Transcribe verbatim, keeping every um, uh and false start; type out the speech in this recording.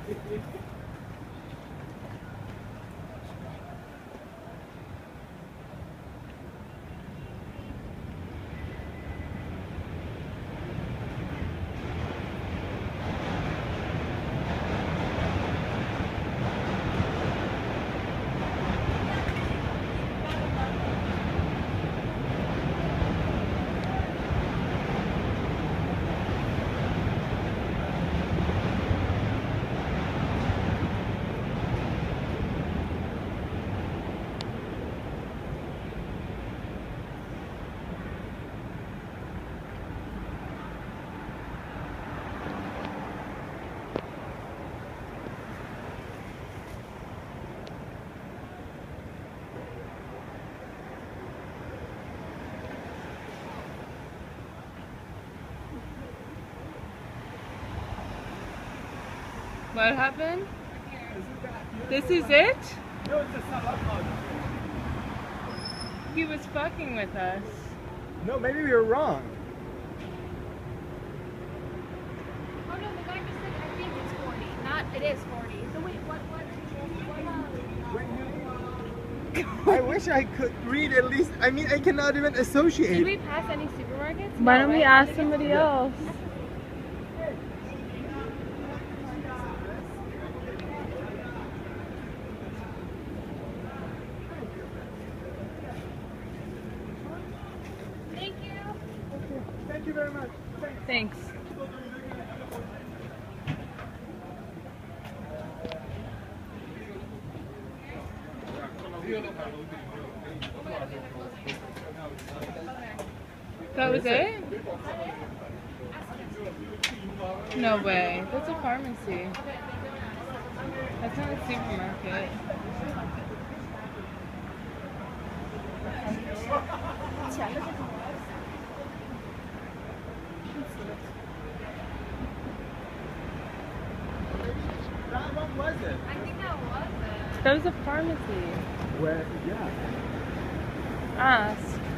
What happened? This is it? No, it's a salad. He was fucking with us. No, maybe we were wrong. Oh no, the guy just said I think it's forty. Not it is forty. So wait, what what I wish I could read at least. I mean, I cannot even associate. Did we pass any supermarkets? Why No, don't we right? ask somebody else? Thank you. Thank you very much. Thanks. That was it? No way. That's a pharmacy. That's not a supermarket. What was it? I think that was it. That was a pharmacy. Where? Yeah. Ask.